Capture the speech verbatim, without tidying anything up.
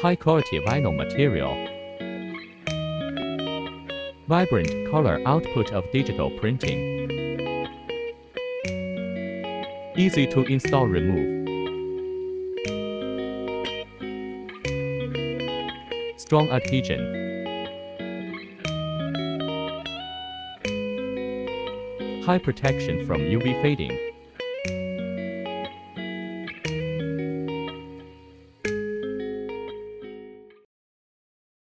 High-quality vinyl material. Vibrant color output of digital printing. Easy to install, remove. Strong adhesion. High protection from U V fading.